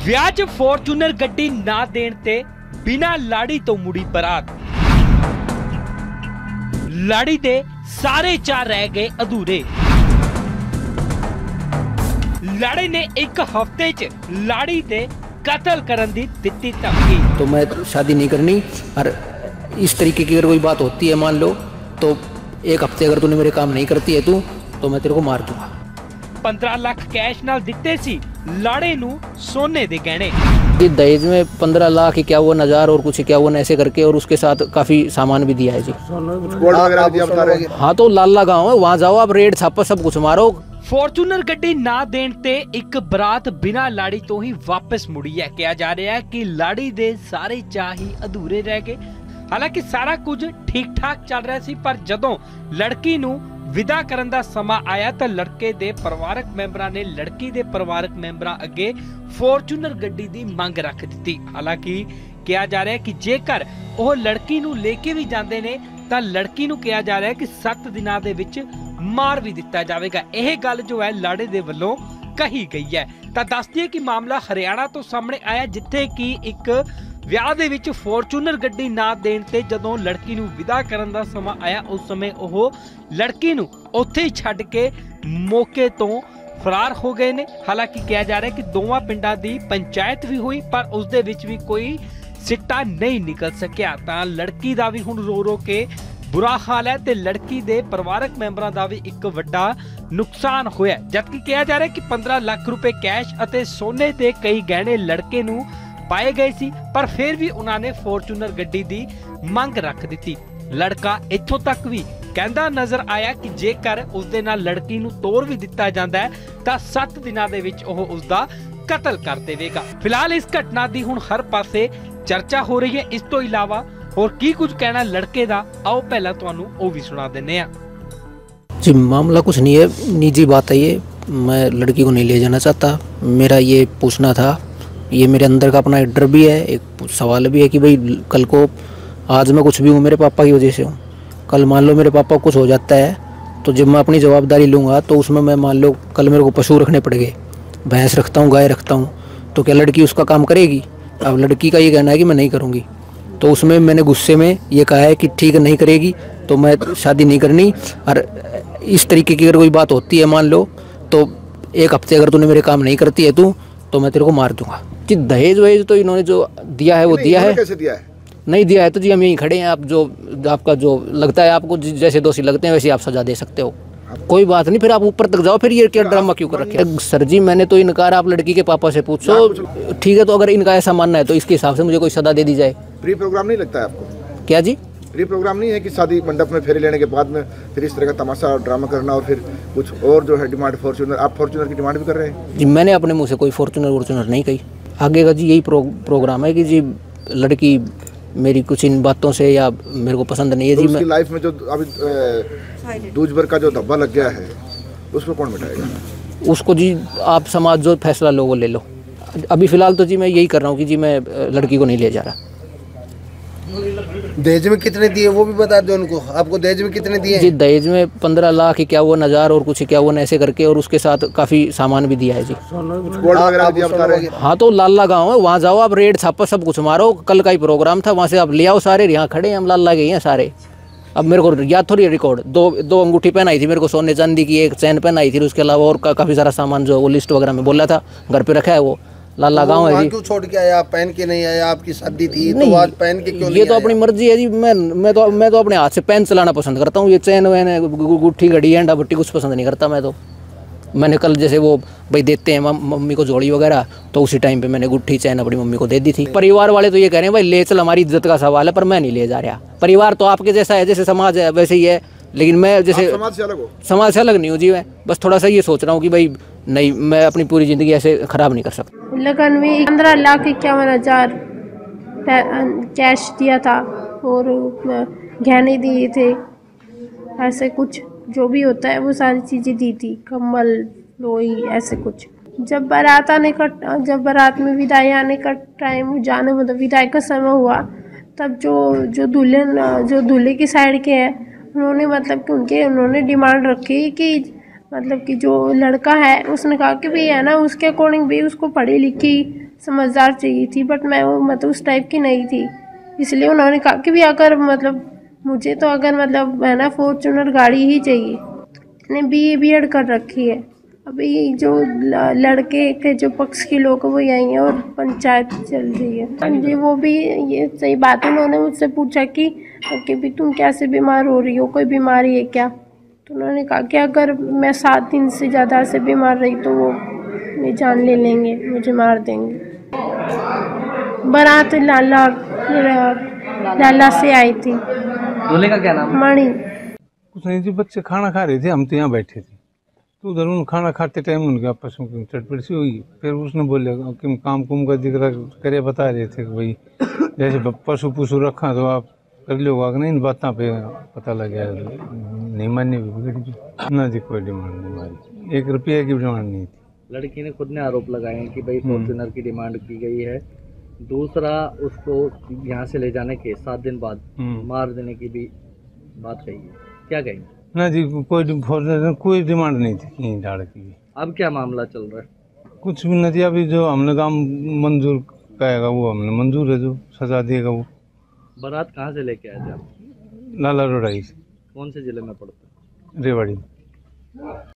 ਵਿਆਹ 'ਚ ਫੋਰਚੂਨਰ ਗੱਡੀ ਨਾ ਦੇਣ ਤੇ ਬਿਨਾਂ ਲਾੜੀ ਤੋਂ ਮੁੜੀ ਬਰਾਤ। ਲਾੜੀ ਦੇ ਸਾਰੇ ਚਾਅ ਰਹਿ ਗਏ ਅਧੂਰੇ। ਲਾੜੇ ने एक हफ्ते च लाड़ी दे कत्ल करन दी दित्ती धमकी। तो मैं शादी नहीं करनी और इस तरीके की अगर कोई बात होती है मान लो तो एक हफ्ते अगर तूने मेरे काम नहीं करती है तो मैं तेरे को मार दूंगा। 15 लाख कैश नाल दित्ते सी लाड़े नू सोने दे गहने। दहेज में 15 लाख 51,000 और कुछ 51 ऐसे करके और उसके साथ काफी सामान भी दिया है जी। हाँ तो लाला गाँव है, वहाँ जाओ आप, रेड छापा सब कुछ मारो। फॉर्चूनर गड्डी ना देण ते एक बरात बिना लाड़ी तो ही वापस मुड़ी है। कहा जा रहा है कि लाड़ी दे सारे चाह ही अधूरे रह गए। हालांकि सारा कुछ ठीक ठाक चल रहा सी, पर जदों लड़की नू विदा करन दा समा आया तो लड़के दे परिवारक मैंबरां ने लड़की दे परिवारक मैंबरां अगे फॉर्चूनर गड्डी दी मंग रख दी। हालांकि कहा जा रहा है कि जेकर वह लड़की नू लेके भी जाते ने तो लड़की नू कहा जा रहा है कि 7 दिनां दे विच मार भी दिता जाएगा। यह गल जो है लाड़े दे वल्लों कही गई है। तो दस दिए कि मामला हरियाणा तो सामने आया, जिथे कि एक विआह दे विच फॉर्चूनर गड्डी ना देण ते जदों लड़की नू विदा करन दा समा आया उस समय ओह लड़की नू उत्थे ही छड्ड के मौके तो फरार हो गए ने। हालांकि कहा जा रहा है कि दोवां पिंडां दी पंचायत भी हुई पर उस दे विच भी कोई सिट्टा नहीं निकल सकिया। तां लड़की दा भी हुण रो रो के बुरा हाल है ते लड़की दे परिवारक मैंबरां दा भी एक वड्डा नुकसान होया। जबकि कहा जा रहा है कि 15 लाख रुपए कैश अते सोने ते कई गहने लड़के नू पाए गए सी, पर फिर भी उन्होंने फॉर्चूनर गड्डी दी मंग रख दी। लड़का इत्थों तक भी कहंदा नजर आया कि जेकर उस दे नाल लड़की नू तोड़ भी दिता जांदा है तां 7 दिनां दे विच ओह उसदा कत्ल कर देवेगा। फिलहाल इस घटना दी हुण हर पासे चर्चा हो रही है। इस तो इलावा और की कुछ कहना लड़के दा, आओ पहला तुहानू ओ भी सुना देने आ। जी मामला कुछ नहीं है, निजी बात है ये। मैं लड़की को नहीं ले जाना चाहता। मेरा ये पूछना था, ये मेरे अंदर का अपना डर भी है, एक सवाल भी है कि भाई कल को आज मैं कुछ भी हूँ मेरे पापा की वजह से हूँ, कल मान लो मेरे पापा को कुछ हो जाता है तो जब मैं अपनी जवाबदारी लूँगा तो उसमें मैं मान लो कल मेरे को पशु रखने पड़ गए, भैंस रखता हूँ, गाय रखता हूँ, तो क्या लड़की उसका काम करेगी? अब लड़की का ये कहना है कि मैं नहीं करूँगी, तो उसमें मैंने गुस्से में ये कहा है कि ठीक है नहीं करेगी तो मैं शादी नहीं करनी और इस तरीके की अगर कोई बात होती है मान लो तो एक हफ्ते अगर तूने मेरे काम नहीं करती है तो मैं तेरे को मार दूंगा। जी दहेज वहेज तो इन्होंने जो दिया है वो दिया है। कैसे दिया है? नहीं दिया है तो जी हम यहीं खड़े हैं। आप जो आपका जो लगता है आपको जैसे दोषी लगते हैं वैसे आप सजा दे सकते हो, कोई बात नहीं, फिर आप ऊपर तक जाओ, फिर ये क्या ड्रामा क्यों कर रखे? सर जी मैंने तो इनकार, आप लड़की के पापा से पूछो। ठीक है तो अगर इनका ऐसा मानना है तो इसके हिसाब से मुझे कोई सजा दे दी जाए। प्री प्रोग्राम नहीं लगता है आपको? क्या जी? प्री प्रोग्राम नहीं है कि शादी मंडप में फेरे लेने के बाद में फिर इस तरह का तमाशा और ड्रामा करना और फिर कुछ और जो है डिमांड फॉर्चूनर, आप फॉर्चूनर की डिमांड भी कर रहे हैं? जी मैंने अपने मुँह से कोई फॉर्चूनर नहीं कही। आगे का जी यही प्रोग्राम है कि जी लड़की मेरी कुछ इन बातों से या मेरे को पसंद नहीं है तो जी। उसकी लाइफ में जो अभी दूज भर का जो धब्बा लग गया है उसको कौन मिटाएगा? उसको जी आप समाज जो फैसला लो वो ले लो। अभी फिलहाल तो जी मैं यही कर रहा हूँ कि जी मैं लड़की को नहीं ले जा रहा। दहेज में कितने दिए वो भी बता दो उनको। आपको दहेज में कितने दिए? जी दहेज में 15 लाख 51,000 और कुछ 51 ऐसे करके और उसके साथ काफी सामान भी दिया है जी। हाँ तो लाला गाँव है, वहाँ जाओ आप, रेड छापा सब कुछ मारो। कल का ही प्रोग्राम था, वहाँ से आप ले आओ सारे, यहाँ खड़े हैं हम, लाला गए हैं सारे। अब मेरे को याद थोड़ी रिकॉर्ड, दो अंगूठी पहनाई थी मेरे को सोने चांदी की, एक चैन पहनाई थी, उसके अलावा और काफी सारा सामान जो वो लिस्ट वगैरह में बोला था घर पे रखा है वो। लाला गाँव है जी। क्यों छोड़ के आया? आप पहन के नहीं आया? आपकी शादी थी तो आज पहन के क्यों नहीं? ये तो अपनी मर्जी है जी। मैं तो अपने हाथ से पेन चलाना पसंद करता हूँ। ये चैन वैन गुट्ठी घड़ी एंडा बट्टी कुछ पसंद नहीं करता मैं तो। मैंने कल जैसे वो भाई देते हैं मम्मी को जोड़ी वगैरह, तो उसी टाइम पे मैंने गुट्ठी चैन अपनी मम्मी को दे दी थी। परिवार वाले तो ये कह रहे हैं भाई ले चल, हमारी इज्जत का सवाल है, पर मैं नहीं ले जा रहा। परिवार तो आपके जैसा है, जैसे समाज है वैसे ही है, लेकिन मैं जैसे समाज से अलग हो। समाज से अलग नहीं हूँ जी। मैं बस थोड़ा सा ये सोच रहा हूँ कि भाई नहीं, मैं अपनी पूरी ज़िंदगी ऐसे ख़राब नहीं कर सकता। लगन में 15 लाख 51,000 कैश दिया था और गहने दिए थे, ऐसे कुछ जो भी होता है वो सारी चीज़ें दी थी, कम्बल लोई ऐसे कुछ। जब बारात में विदाई आने का टाइम, जाने मतलब विदाई का समय हुआ, तब जो दूल्हे की साइड के हैं उन्होंने मतलब कि उन्होंने डिमांड रखी कि मतलब कि जो लड़का है उसने कहा कि भाई है ना, उसके अकॉर्डिंग भी उसको पढ़ी लिखी समझदार चाहिए थी, बट मैं वो मतलब उस टाइप की नहीं थी। इसलिए उन्होंने कहा कि भी अगर मतलब मुझे तो अगर मतलब है ना फॉर्च्यूनर गाड़ी ही चाहिए। मैंने BA कर रखी है। अभी जो लड़के के जो पक्ष के लोग हैं वो यही हैं और पंचायत चल रही है। हाँ जी, वो भी ये सही बात है। उन्होंने मुझसे पूछा कि भी तुम कैसे बीमार हो रही हो, कोई बीमारी है क्या? तो उन्होंने कहा कि अगर मैं 7 दिन से ज़्यादा से बीमार रही तो वो मेरी जान ले लेंगे, मुझे मार देंगे। बारात लाला से आई थी। दूल्हे का क्या नाम? मणि। कुछ नहीं जी, बच्चे खाना खा रहे थे, हम तो यहाँ बैठे थे, तो उधर उन खाना खाते टाइम उनके आपस में चटपट सी हुई। फिर उसने बोले कि काम कुम का जिक्र करे, बता रहे थे कि भाई जैसे पशु पुशु रखा तो आप कर लो, नहीं इन बातों पे पता लग गया, नहीं मानने भी ना जी, कोई डिमांड नहीं हमारी, 1 रुपये की डिमांड नहीं थी। लड़की ने खुद ने आरोप लगाए हैं कि भाई फॉर्च्यूनर की डिमांड की गई है। दूसरा, उसको यहाँ से ले जाने के 7 दिन बाद मार देने की भी बात कही है, क्या कहेंगे? ना जी, कोई डिमांड नहीं थी कहीं झाड़ की। अब क्या मामला चल रहा है? कुछ भी नहीं, अभी जो हमने काम मंजूर कहेगा वो हमने मंजूर है, जो सजा देगा वो। बारात कहाँ से लेके आए थे आप? लाला रोडाई से। कौन से जिले में पड़ता है? रेवाड़ी।